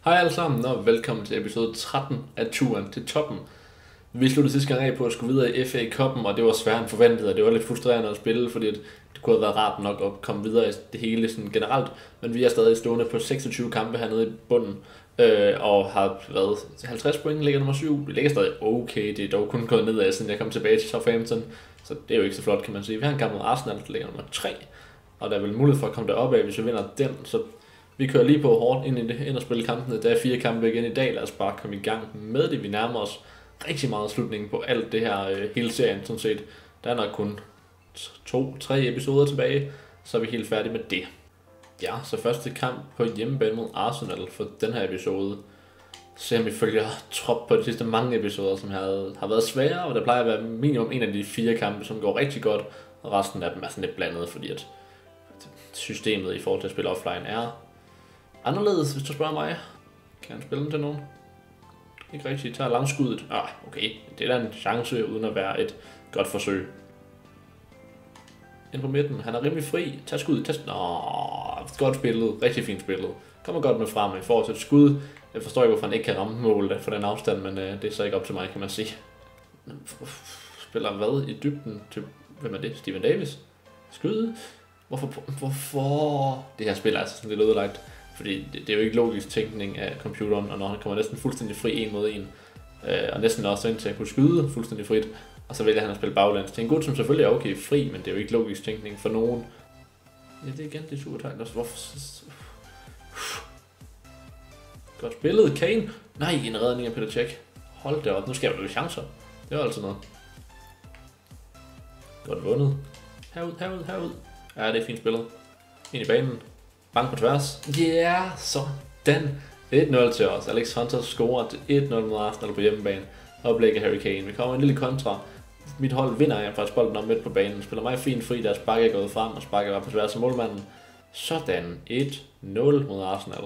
Hej alle sammen, og velkommen til episode 13 af Turen til Toppen. Vi sluttede sidste gang af på at skulle videre i FA Cup'en, og det var sværere end forventet, og det var lidt frustrerende at spille, fordi det kunne have været rart nok at komme videre i det hele sådan generelt. Men vi er stadig stående på 26 kampe hernede i bunden, og har været 50 point, ligger nummer 7. Vi ligger stadig okay, det er dog kun gået nedad, siden jeg kom tilbage til Southampton, så det er jo ikke så flot, kan man sige. Vi har en kamp mod Arsenal, der ligger nummer 3, og der er vel mulighed for at komme derop af, hvis vi vinder den, så vi kører lige på hårdt ind og spille kampene. Der er 4 kampe igen i dag. Lad os bare komme i gang med det. Vi nærmer os rigtig meget slutningen på alt det her, hele serien sådan set. Der er nok kun 2-3 episoder tilbage, så er vi helt færdige med det. Ja, så første kamp på hjemmebane mod Arsenal for den her episode. Se om vi følger trop på de sidste mange episoder, som har været svære, og der plejer at være minimum en af de 4 kampe, som går rigtig godt, og resten af dem er sådan lidt blandet, fordi at systemet i forhold til at spille offline er anderledes, hvis du spørger mig. Kan han spille den til nogen? Ikke rigtigt. Tager langskuddet. Okay. Det er da en chance, uden at være et godt forsøg. Ind på midten. Han er rimelig fri. Tag skuddet. Godt spillet. Rigtig fint spillet. Kommer godt med frem i forhold til et skud. Jeg forstår ikke, hvorfor han ikke kan ramme målet for den afstand, men det er så ikke op til mig, kan man sige. Spiller hvad i dybden til... Hvem er det? Steven Davis? Skud? Hvorfor? Det her spil er altså sådan lidt ødelagt. Fordi det er jo ikke logisk tænkning af computeren, og når han kommer næsten fuldstændig fri 1 mod 1, og næsten også ind til at kunne skyde fuldstændig frit, og så vælger han at spille baglæns. Det er en gut, som selvfølgelig er okay fri, men det er jo ikke logisk tænkning for nogen. Ja, det er igen, det er super tegn. Godt spillet, Kane. Nej, en redning af Peter Cech. Hold det op, nu skal jeg jo chancer. Det var altså noget. Godt vundet. Herud. Ja, det er fint spillet. Ind i banen. Bank på tværs. Sådan. 1-0 til os. Alex Hunter scorer til 1-0 mod Arsenal på hjemmebane. Oplæg af Harry Kane. Vi kommer en lille kontra. Mit hold vinder jeg faktisk bolden om midt på banen. Spiller mig fint fri, deres bakke er gået frem, og sparker på tværs af målmanden. Sådan. 1-0 mod Arsenal.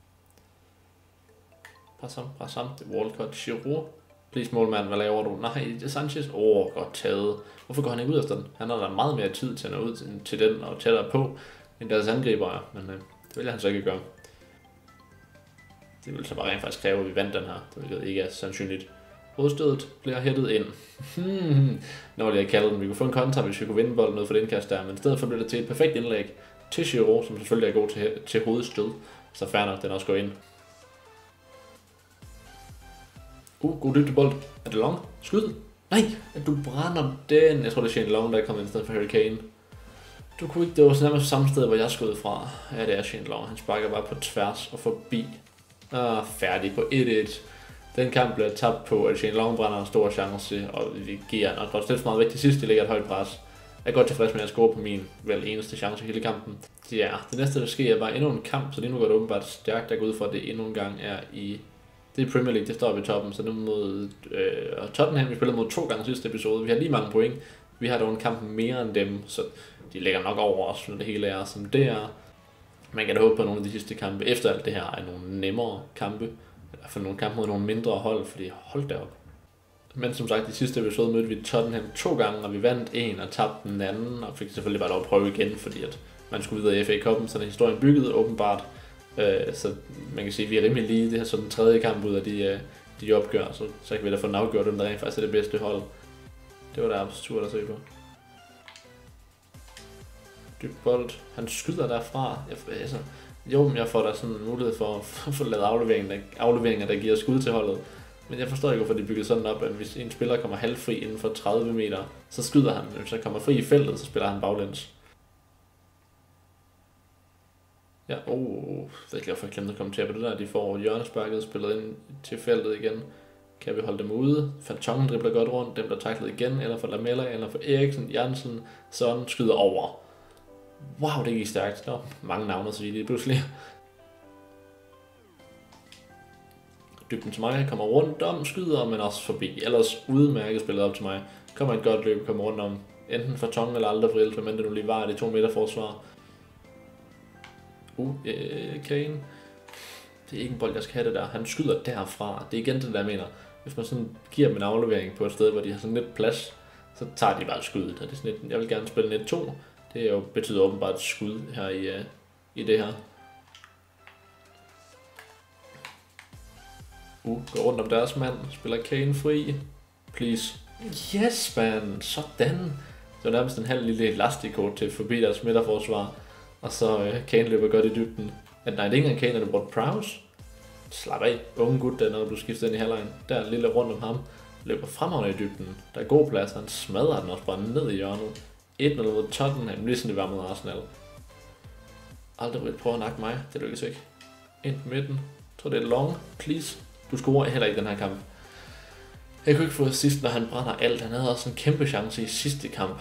Pres ham. Det er Walcott. Giroud. Please målmand, hvad laver du? Nej, det er Sanchez. Godt taget. Hvorfor går han ikke ud efter den? Han har da meget mere tid til at nå ud til den og tættere på end deres angriber, men det vil han så ikke gøre. Det vil så bare rent faktisk kræve, at vi vandt den her, det ikke er sandsynligt. Hovedstødet bliver hættet ind. Når det er kaldet den, vi kunne få en kontra, hvis vi kunne vinde bolden ud for det indkast der, men i stedet for blev det til et perfekt indlæg til Giroud, som selvfølgelig er god til hovedstød, så fair nok, den også går ind. God dybdebold. Er det Long? Skyd? Nej, du brænder den. Jeg tror, det er Shane Long, der er kommet ind i stedet for Harry Kane. Du kunne ikke, det var sådan nærmest samme sted, hvor jeg skød fra. Ja, det er Shane Long. Han sparker bare på tværs og forbi. Færdig på 1-1. Den kamp bliver tabt på, at Shane Long brænder en stor chance, og vi giver nok godt lidt for meget væk til sidst. Det ligger et højt pres. Jeg er godt tilfreds med at score på min vel eneste chance i hele kampen. Ja, det næste der sker er bare endnu en kamp, så lige nu går det åbenbart stærkt. Jeg går ud fra, at det endnu en gang er i... Det er Premier League, det står vi i toppen, så nu mod Tottenham. Vi spillede mod 2 gange sidste episode. Vi har lige mange point. Vi har dog en kamp mere end dem, så de ligger nok over os, når det hele er som det er. Man kan da håbe på, at nogle af de sidste kampe efter alt det her er nogle nemmere kampe. Eller for nogle kampe mod nogle mindre hold, fordi hold da op. Men som sagt, i sidste episode mødte vi Tottenham 2 gange, og vi vandt en og tabte den anden. Og fik selvfølgelig bare lov at prøve igen, fordi at man skulle videre i FA Cup'en, så er historien bygget åbenbart. Så man kan sige, at vi er rimelig lige. Det her så den 3. kamp ud af de opgør, så kan vi da få den afgjort, den der rent faktisk er det bedste hold. Det var der absurd at se på. Dyb bold. Han skyder derfra. Jeg får da sådan en mulighed for at få lavet afleveringer, der giver skud til holdet. Men jeg forstår ikke, hvorfor de bygger sådan op, at hvis en spiller kommer halvfri inden for 30 meter, så skyder han. Hvis han kommer fri i feltet, så spiller han baglæns. Ja, jeg kan få glemt at kommentere på det der. De får hjørnesparket spillet ind til feltet igen. Kan vi holde dem ude? Fantongen dribler godt rundt. Dem der taklet igen. Eller for Lamela, eller for Eriksen, Jansen. Sådan skyder over. Wow, det gik stærkt. Der var mange navne, så lige pludselig. Dybden til mig. Kommer rundt om, skyder, men også forbi. Ellers udmærket spillet op til mig. Kommer et godt løb, kommer rundt om. Enten Fantongen eller Alderweireld, men det nu lige var det 2 meter forsvar. Kane. Det er ikke en bold, jeg skal have det der. Han skyder derfra. Det er igen det der, jeg mener. Hvis man sådan giver dem en aflevering på et sted, hvor de har sådan lidt plads, så tager de bare skuddet. Det er sådan jeg vil gerne spille net 2. Det er jo betyder åbenbart et skud her i det her. Går rundt om deres mand, spiller Kane fri. Please. Yes, man. Sådan. Det var nærmest en halv lille elastikort til forbi deres midterforsvar. Og så Kane løber godt i dybden. Nej, det er ikke engang Kane, det brugt Prowse. Slap af. Unge gut, der når du skifter ind i halvlejen. Der er en lille rundt om ham. Løber fremragende i dybden. Der er god plads, han smadrer den også bare ned i hjørnet. 1-0 mod Tottenham, ligesom det var mod Arsenal. Aldrig vil prøve at nakke mig, det lykkes ikke. Ind på midten. Jeg tror det er long, please. Du scorer heller ikke den her kamp. Jeg kunne ikke få assist, når han brænder alt. Han havde også en kæmpe chance i sidste kamp.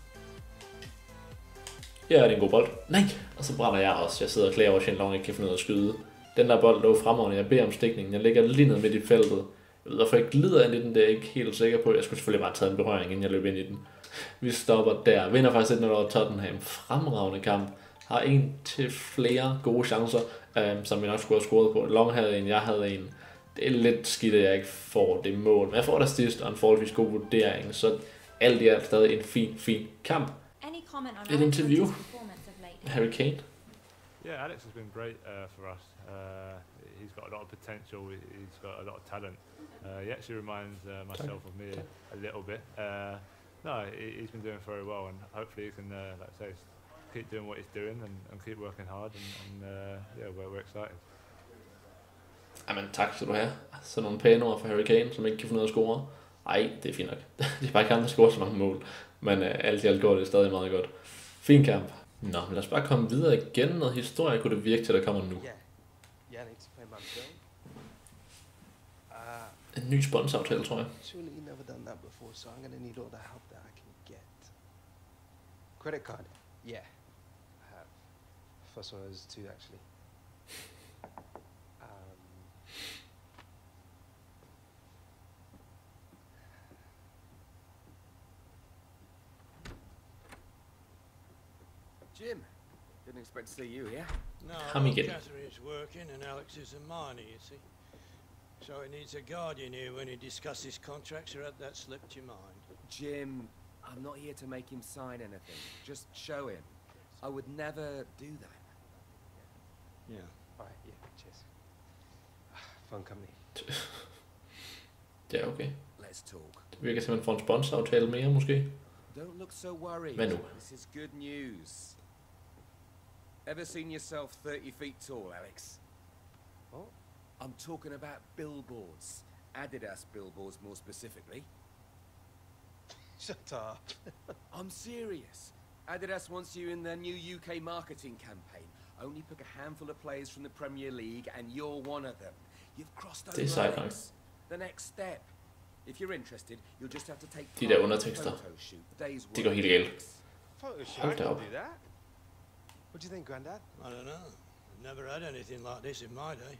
Ja, det er en god bold. Nej! Og så brænder jeg også. Jeg sidder og klager over, at Shenlong ikke kan finde ud af at skyde. Den der bold lå fremragende. Jeg beder om stikningen. Jeg ligger lige ned midt i feltet. Jeg ved, hvorfor jeg glider ind i den, det er jeg ikke helt sikker på. Jeg skulle selvfølgelig bare tage en berøring, inden jeg løb ind i den. Vi stopper der. Vinder faktisk 1-0 over Tottenham. Fremragende kamp. Har en til flere gode chancer, som vi nok skulle have scoret på. Long havde en, jeg havde en. Det er lidt skidt, at jeg ikke får det mål. Men jeg får der sidst, og en forholdsvis god vurdering. Så alt i alt stadig en fin kamp. Et interview. Harry Kane. Yeah, Alex has been great for us. He's got a lot of potential. He's got a lot of talent. He actually reminds myself of me a little bit. No, he's been doing very well, and hopefully he can, like I say, keep doing what he's doing and keep working hard. And yeah, we're excited. Jamen tak skal du have. Så nogle pæne ord for Harry Kane, som ikke kan finde ud af at score. Ej, det er fint nok. Det er bare ikke ham, der scorer så mange mål. Men alt i alt går det stadig meget godt. Fin kamp. Nå, men lad os bare komme videre igen. Noget historie kunne det virke til, der kommer nu. En ny sponsoraftale, tror jeg. Credit card? Yeah, I have. First one was 2 actually. Jim, didn't expect to see you here. No, Come again. Catherine's working and Alex is a minor, you see. So he needs a guardian here when he discusses contracts, or had that slipped your mind? Jim, I'm not here to make him sign anything. Just show him. I would never do that. Yeah. Alright, yeah, cheers. Fun company. Det er okay. Let's talk. Det virker simpelthen for en sponsoraftale mere, måske. Don't look so worried. Hvad nu? This is good news. Ever seen yourself 30 feet tall, Alex? What? I'm talking about billboards. Adidas billboards, more specifically. Shut up. I'm serious. Adidas wants you in their new UK marketing campaign. Only pick a handful of players from the Premier League, and you're one of them. You've crossed over. Det er sejt nok. Alex. The next step. If you're interested, you'll just have to take De der undertekster. Det går helt galt. Photoshop? Hold da I op. can do that. What do you think, Grandad? I don't know. I've never had anything like this in my day.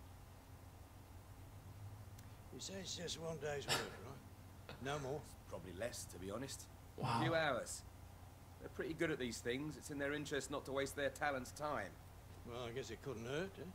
You say it's just one day's work, right? No more. Probably less, to be honest. A Wow. few hours. They're pretty good at these things. It's in their interest not to waste their talent's time. Well, I guess it couldn't hurt, eh?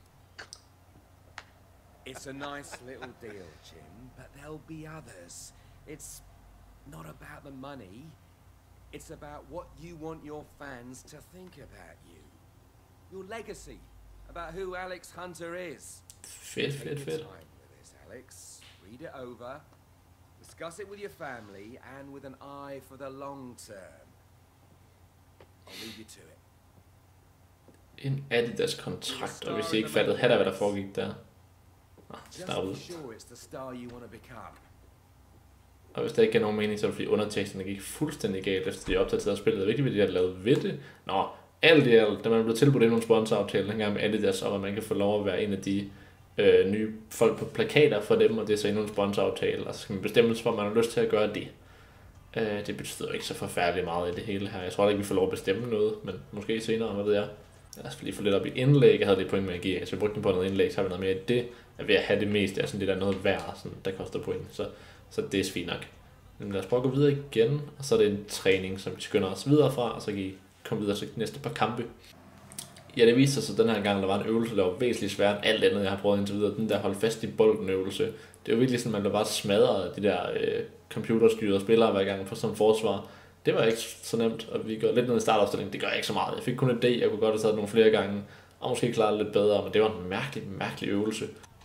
It's a nice little deal, Jim, but there'll be others. It's not about the money. It's about what you want your fans to think about you. Your legacy. About who Alex Hunter is. Fedt. Take your time with this, Alex. Read it over. Discuss it with your family and with an eye for the long term. I'll leave you to it. En Adidas-kontrakt, og hvis I ikke fattede hvad der foregik der. Just be sure it's the star you want to become. Og hvis der ikke er nogen mening, så er det fordi underteksterne gik fuldstændig galt, efter de opdaterede spillet. Det er vigtigt, at de har lavet ved det. Nå, alt i alt, da man blev tilbudt endnu en sponsoraftale dengang med Adidas, om at man kan få lov at være en af de nye folk på plakater for dem, og det er så endnu en sponsoraftale, og så skal man bestemme sig for, at man har lyst til at gøre det. Det betyder ikke så forfærdeligt meget i det hele her. Jeg tror ikke, vi får lov at bestemme noget, men måske senere, hvad ved jeg. Lad os lige få lidt op i indlæg. Jeg havde det point med at give, så jeg brugte den på noget indlæg, så har vi noget mere i det. At ved at have det meste af sådan det der noget værd, sådan, der koster point. Så det er fint nok. Men lad os prøve at gå videre igen, og så er det en træning, som vi skynder os videre fra, og så kan I komme videre til næste par kampe. Ja, det viser sig den her gang, der var en øvelse, der var væsentligt sværere end alt andet, jeg har prøvet indtil videre. Den der holde fast i bolden øvelse. Det er jo virkelig sådan, man bliver bare smadret af de der computerstyrede spillere hver gang på sådan forsvar. Det var ikke så nemt, og vi går lidt ned i startopstillingen. Det gør ikke så meget. Jeg fik kun et D, jeg kunne godt have taget nogle flere gange, og måske klare det lidt bedre, men det var en mærkelig øvelse.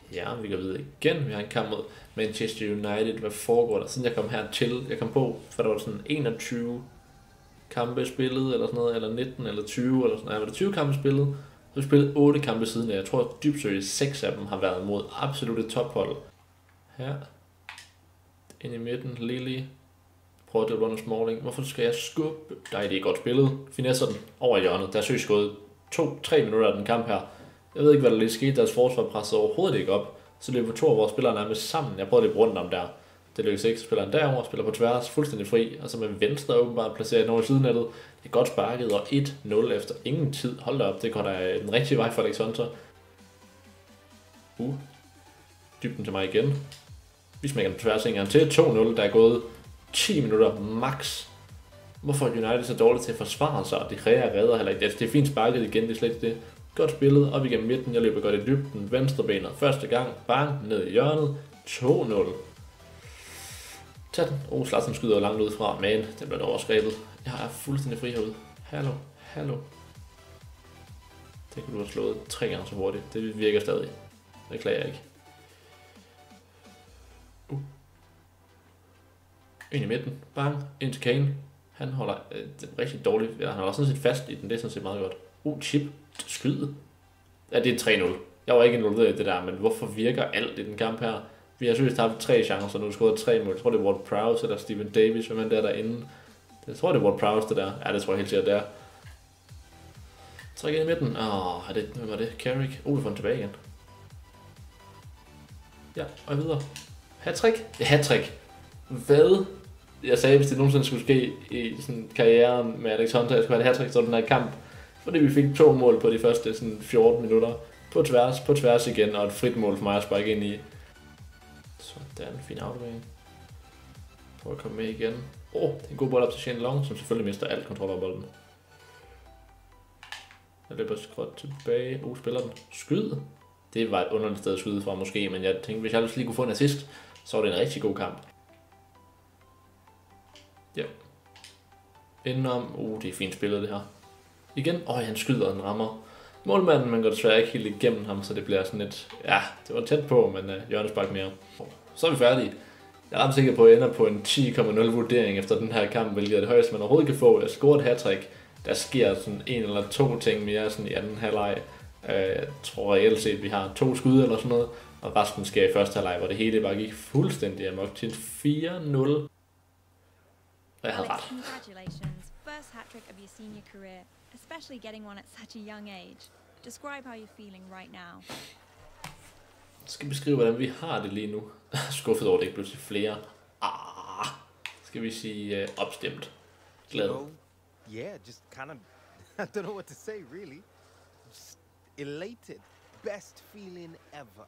Ja, vi går videre igen. Vi har en kamp mod Manchester United. Hvad foregår der? Siden jeg kom hertil, jeg kom på, for der var sådan 21 kampe spillet, eller sådan noget, eller 19, eller 20, eller sådan noget. Var det 20 kampe spillet? Så vi spillet 8 kampe siden. Jeg tror, at dybt seriøst 6 af dem har været mod absolutte tophold. Her. Ind i midten, Lily. Prøver at runde Smalling. Hvorfor skal jeg skubbe? Nej, det er godt spillet. Finesser den over hjørnet. Der er søgt gået 2-3 minutter af den kamp her. Jeg ved ikke, hvad der lige skete. Deres forsvar pressede overhovedet ikke op. Så løber 2 af vores spillere nærmest sammen. Jeg prøvede at løbe rundt om der. Det lykkes ikke. Så spiller han derover, spiller på tværs, fuldstændig fri. Og så med venstre åbenbart placerer den over sidenettet. Det er godt sparket, og 1-0 efter ingen tid. Hold da op, det går da den rigtige vej for Alexander. Dybden til mig igen. Vi smækker den tværs en gang til. 2-0, der er gået 10 minutter max. Hvorfor er United så dårligt til at forsvare sig? Og de redder heller ikke. Det er fint sparket igen, det er slet ikke det. Godt spillet, op igennem midten. Jeg løber godt i dybden. Venstrebenet første gang. Bang, ned i hjørnet. 2-0. Tag den. Slatsen skyder langt ud fra, men det bliver overskrebet. Jeg er fuldstændig fri herude. Hallo. Det kunne du have slået 3 gange så hurtigt. Det virker stadig. Det klager jeg ikke. Ind i midten. Bang. Ind til Kane. Han holder det rigtig dårligt. Han holder sådan set fast i den. Det er sådan set meget godt. Chip. Skyd. Ja, det er 3-0. Jeg var ikke involveret i det der, men hvorfor virker alt i den kamp her? Vi har seriøst haft 3 chancer, nu har scoret 3 mål. Jeg tror, det er Ward Prowse eller Steven Davis, hvem er der derinde. Jeg tror, det er Ward Prowse, det der. Ja, det tror jeg helt sikkert, det er. Træk ind i midten. Hvem var det? Carrick. Vi får den tilbage igen. Ja, og videre. Hattrick? Ja, hattrick. Hvad? Jeg sagde, hvis det nogensinde skulle ske i sådan karrieren med Alex Hunter, jeg skulle have et hattrick, så den her kamp. Fordi vi fik 2 mål på de første sådan 14 minutter. På tværs igen, og et frit mål for mig at sparke ind i. Sådan, en fin aflevering. Prøv at komme med igen. Det er en god bold op til Shane Long, som selvfølgelig mister alt kontrol over bolden. Jeg løber skråt tilbage. Spiller den. Skyd. Det var et underligt sted at skyde fra måske, men jeg tænkte, hvis jeg lige kunne få en assist, så var det en rigtig god kamp. Ja. Indenom. Det er fint spillet det her. Igen. Han skyder, den rammer. Målmanden, man går desværre ikke helt igennem ham, så det bliver sådan et... Ja, det var tæt på, men hjørnespark mere. Så er vi færdige. Jeg er ret sikker på, at jeg ender på en 10,0 vurdering efter den her kamp, hvilket er det højeste, man overhovedet kan få. Jeg scorer et hattrick. Der sker sådan 1 eller 2 ting mere sådan i anden halvleg. Jeg tror reelt set, at vi har 2 skud eller sådan noget, og resten sker i første halvleg, hvor det hele bare gik fuldstændig amok til 4-0. Jeg havde ret. Congratulations. First hat-trick of your senior career, especially getting one at such a young age. Describe how you're feeling right now. Jeg skal beskrive, hvordan vi har det lige nu. Skuffet over, det ikke blev til flere. Skal vi sige opstemt. Glad. Yeah, just kind of, I don't know what to say really. Just elated. Best feeling ever.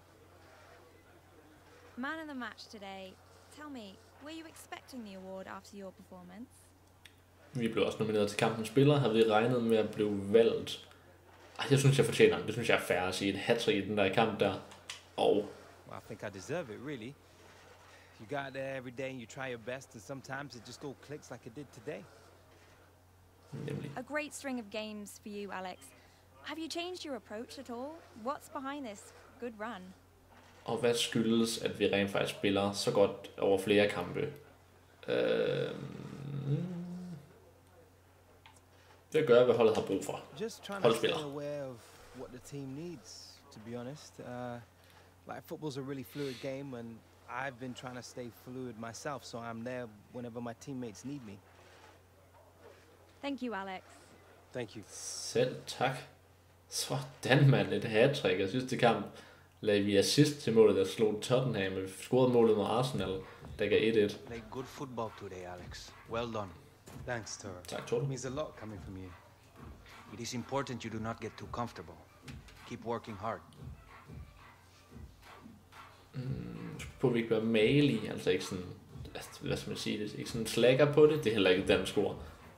Man of the match today. Tell me, were you expecting the award after your performance? Vi blev også nomineret til kampens spiller. Havde vi regnet med at blive valgt? Jeg synes, jeg fortjener den. Det synes jeg er fair at sige. Et hat-trick i den der kamp der. Well, I think I deserve it, really. You got there every day and you try your best, and sometimes it just all clicks like it did today. A great string of games for you, Alex. Have you changed your approach at all? What's behind this good run? Og hvad skyldes, at vi rent faktisk spiller så godt over flere kampe? Det gør, hvad holdet har brug for. Just trying to stay aware of what the team needs, to be honest. Like football's a really fluid game, and I've been trying to stay fluid myself, so I'm there whenever my teammates need me. Thank you, Alex. Thank you. Selv tak. Sådan, mand. Et hat-trick. Jeg synes, det kamp lagde vi assist til målet, der slog Tottenham. Vi scorede målet mod Arsenal, der gav 1-1. Play good football today, Alex. Well done. Thanks, Toro. Tak, Toro. It means a lot coming from you. It is important you do not get too comfortable. Keep working hard. På at vi ikke bliver malig, altså ikke sådan, hvad skal man sige det, ikke sådan slækker på det, det er heller ikke et dansk ord.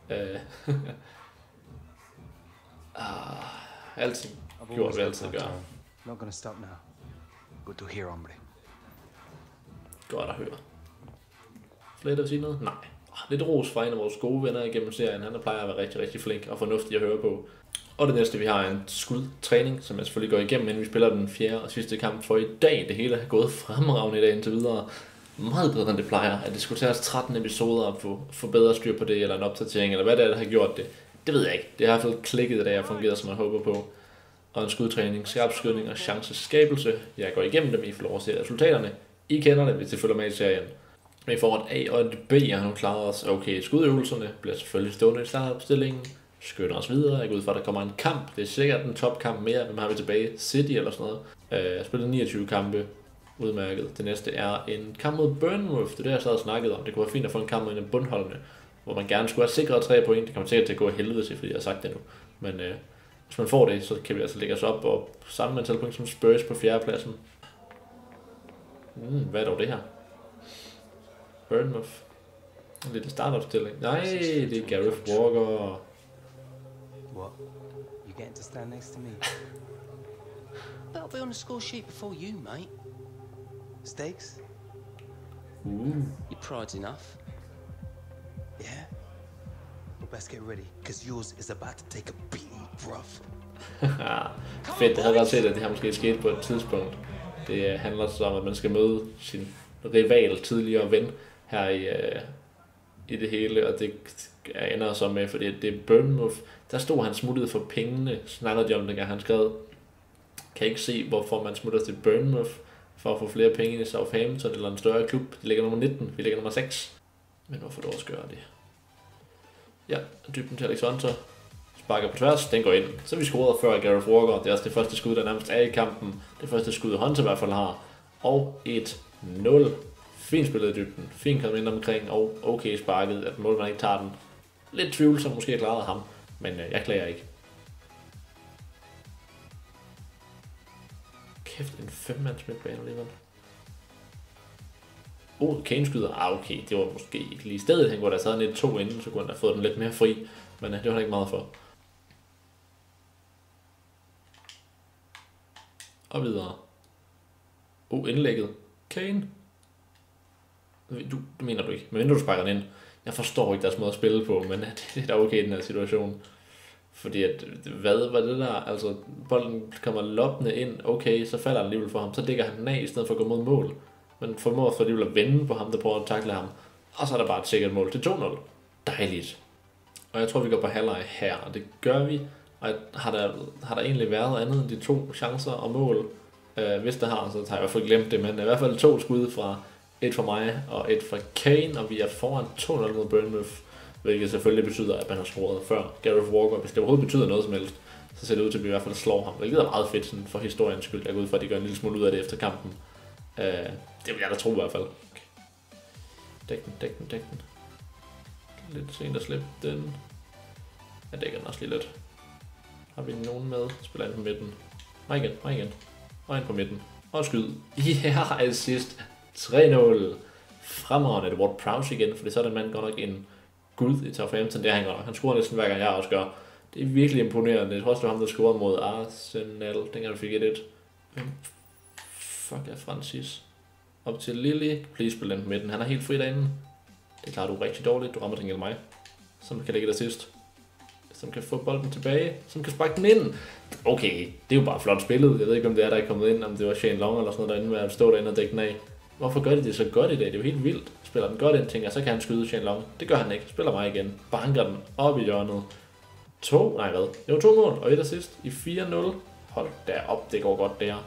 Altid gjort, hvad altid gør. Not gonna stop now. Good to hear, hombre. Godt at høre. Flere at sige noget? Nej. Lidt ros fra en af vores gode venner igennem serien. Han plejer at være rigtig, rigtig flink og fornuftig at høre på. Og det næste, vi har en skudtræning, som jeg selvfølgelig går igennem, inden vi spiller den fjerde og sidste kamp for i dag. Det hele er gået fremragende i dag indtil videre. Meget bedre, end det plejer. At det skulle tage os 13 episoder at få bedre styr på det, eller en opdatering, eller hvad det er, der har gjort det. Det ved jeg ikke. Det har i hvert fald klikket i dag, og fungeret, som man håber på. Og en skudtræning, skarp skydning og chanceskabelse. Jeg går igennem dem, I får lov at se resultaterne. I kender det, hvis I følger med i serien. Vi får et A og et B, har nu klaret os okay. Skudøvelserne bliver selvfølgelig stående i startopstillingen. Skynder os videre. Jeg går ud fra, at der kommer en kamp. Det er sikkert en topkamp mere. Hvem har vi tilbage? City eller sådan noget. Jeg spillede 29 kampe. Udmærket. Det næste er en kamp mod Bournemouth. Det er det, jeg sad og snakkede om. Det kunne være fint at få en kamp mod en bundholdende, hvor man gerne skulle have sikret 3 point. Det kommer sikkert til at gå i helvede til, fordi jeg har sagt det nu. Men hvis man får det, så kan vi altså lægge os op og samme antal point som Spurs på 4. pladsen. Hvad er dog det her? Bournemouth. En lille startopstilling. Nej, det er Gareth Walker. What? You getting to stand next to me? But I'll be on the score sheet before you, mate. Stakes? Your pride's enough. Yeah. Well, best get ready, because yours is about to take a beating, bruv. Fedt, det havde godt set, at det her måske sket på et tidspunkt. Det handler så om, at man skal møde sin rival, tidligere ven, her i det hele, og det ender så med, fordi det er Bournemouth. Der stod han smuttet for pengene, snakkede de om dengang han skrev. Kan ikke se, hvorfor man smutter til Bournemouth for at få flere penge i Southampton eller en større klub. De ligger nummer 19, vi ligger nummer 6. Men hvorfor dog også gøre det? Ja, dybden til Alex Hunter. Sparker på tværs, den går ind. Så vi scorede før Gareth Walker. Det er også det første skud, der nærmest er i kampen. Det første skud, Hunter i hvert fald har. Og 1-0. Fint spillet i dybden. Fint kommet ind omkring, og okay sparket, at målmanden ikke tager den. Lidt tvivlsomt måske klarede ham, men jeg klager ikke. Kæft, en 5-mands midtbane alligevel. Kane skyder. Okay, det var måske ikke lige stedet. Han kunne da have taget 1-2 inden, så kunne han have fået den lidt mere fri. Men det var han ikke meget for. Og videre. Indlægget. Kane. Du mener du ikke. Men du sparker den ind. Jeg forstår ikke deres måde at spille på, men det er da okay i den her situation. Fordi at, hvad var det der? Altså, bolden kommer loppende ind. Okay, så falder den alligevel for ham. Så dækker han den af, i stedet for at gå mod mål. Men formår for alligevel at vende på ham, der prøver at takle ham. Og så er der bare et sikkert mål til 2-0. Dejligt. Og jeg tror, vi går på halvleg her, og det gør vi. Og har der egentlig været andet end de 2 chancer og mål? Hvis der har, så har jeg i hvert fald glemt det, men i hvert fald 2 skud fra et fra mig og et fra Kane, og vi er foran 2-0 mod Bournemouth, hvilket selvfølgelig betyder, at man har scoret før Gareth Walker. Hvis det overhovedet betyder noget som helst, så ser det ud til, at vi i hvert fald slår ham. Hvilket er meget fedt sådan for historiens skyld. Jeg går ud fra, at de gør en lille smule ud af det efter kampen. Det vil jeg da tro i hvert fald. Dæk den. Lidt sent at slippe den. Jeg dækker den også lige lidt. Har vi nogen med? Spiller ind på midten. Og igen. Og ind på midten. Og skyd. Assist. 3-0. Fremragende. Det Ward Prowse igen, for det så er den mand godt nok en gud i Southampton. Det er han godt nok. Han scorer næsten hver gang jeg også gør. Det er virkelig imponerende. Jeg tror også, det var ham, der scorede mod Arsenal. Dengang vi fik 1-1. Fuck er Francis. Op til Lily. Please spil den på midten. Han er helt fri derinde. Det klarer du rigtig dårligt. Du rammer den mig. Som kan lægge det sidst. Som kan få bolden tilbage. Som kan sparke den ind. Okay, det er jo bare flot spillet. Jeg ved ikke, om det er, der er kommet ind. Om det var Shane Long eller sådan noget derinde, med at stå derinde og dække den af. Hvorfor gør de det så godt i dag? Det er jo helt vildt. Spiller den godt ind, tænker jeg, så kan han skyde Shane Long. Det gør han ikke. Spiller mig igen. Banker den op i hjørnet. 2 mål og 1 assist i 4-0. Hold da op, det går godt der.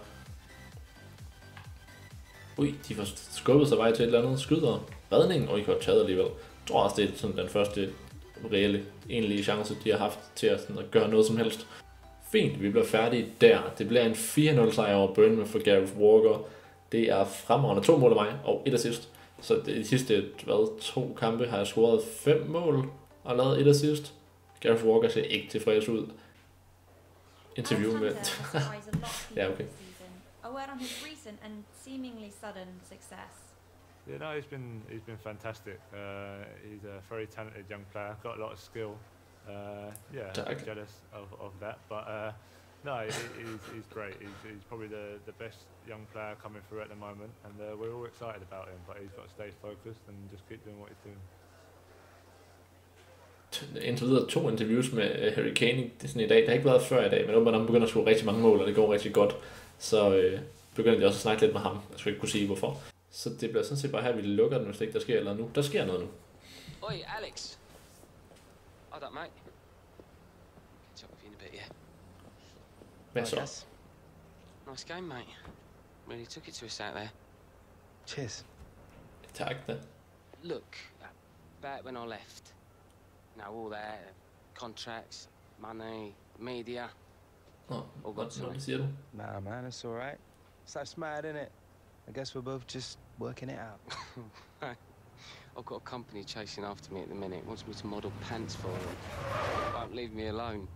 De får skubbet sig vej til et eller andet. Skyder. Redningen, og I kan taget alligevel. Jeg tror også, det er sådan den første reelle, egentlige chance, de har haft til at gøre noget som helst. Fint, vi bliver færdige der. Det bliver en 4-0 sejr over Bournemouth for Gareth Walker. Det er fremragende 2 mål af mig og 1 assist. Så de sidste 2 kampe har jeg scoret 5 mål og lavet 1 assist. Gareth Walker ser ikke tilfreds ud. Interview med... ja, okay. A word on his recent and seemingly sudden success. Yeah, no, he's been fantastic. He's a very talented young player, got a lot of skill. Yeah, I'm jealous of that, but no, he's great. He's probably the best young player coming through at the moment, and we're all excited about him. But he's got to stay focused and just keep doing what he's doing. indtil videre 2 interviews med Harry Kane sådan i dag. Det har ikke været før i dag, men når man begynder at score rigtig mange mål, og det går rigtig godt, så begynder de også at snakke lidt med ham. Jeg skal ikke kunne sige hvorfor. Så det bliver sådan set bare her, vi lukker den, hvis ikke der sker noget nu. Der sker noget nu. Oi, Alex. Hold up, mate. Catch up with you in a bit, yeah. Hvad så? Nice game, mate. Really took it to us out there. Cheers. Tak da. Look, back when I left, all that, contracts, money, media, all got to Hvad siger du? Nah, man, it's all right. It's like smart, innit? I guess we're both just working it out. I've got a company chasing after me at the minute, wants me to model pants for them. Won't leave me alone.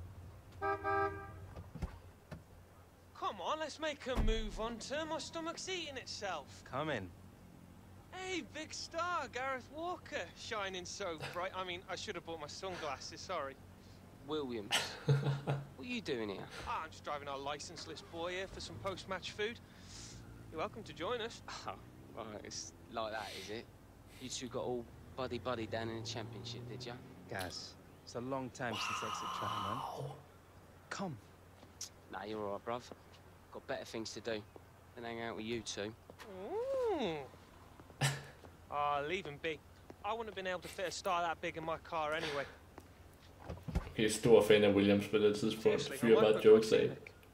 Come on, let's make a move on to my stomach's eating itself. Come in. Hey, big star, Gareth Walker, shining so bright. I mean, I should have bought my sunglasses, sorry. Williams, what are you doing here? I'm just driving our licenseless boy here for some post-match food. You're welcome to join us. Oh, right, it's like that, is it? You two got all buddy-buddy down in the championship, did ya? Guys, it's a long time since exit trial, man. Come. Nah, you're alright, bruv. Got better things to do than hang out with you two. Ooh. Leave him be. I wouldn't have been able to fit a star that big in my car anyway. Jeg er stor fan af Williams på det tidspunkt. Fyrer bare jokes af.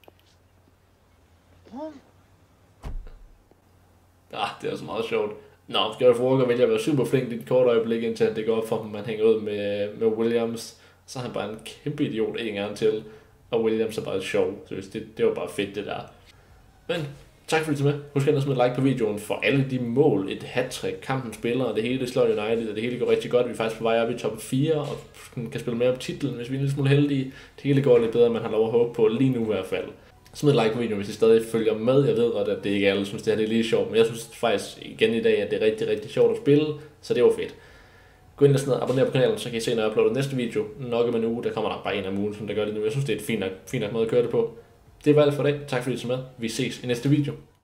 Det er så meget sjovt. Gareth Walker vælger at være super flink i et kort øjeblik, indtil det går op for ham, man hænger ud med Williams. Så er han bare en kæmpe idiot en gang til. Og Williams er bare sjov. Så det var bare fedt, det der. Men tak fordi du med. Husk at smide like på videoen for alle de mål, et hattrick, kampen spiller, og det hele det slår United, og det hele går rigtig godt. Vi er faktisk på vej op i top 4, og kan spille mere på titlen, hvis vi er en lille smule heldige. Det hele går lidt bedre, end man har lov at håbe på, lige nu i hvert fald. Smid like på videoen, hvis I stadig følger med. Jeg ved godt, at det ikke alle synes, det her det er lige sjovt, men jeg synes faktisk igen i dag, at det er rigtig, rigtig sjovt at spille, så det var fedt. Gå ind og abonner på kanalen, så kan I se, når jeg uploader næste video. Nok om en uge, der kommer nok bare en af ugen, som der gør det nu. Jeg synes, det er et fint nok måde at køre det på. Det var alt for i dag. Tak fordi I så med. Vi ses i næste video.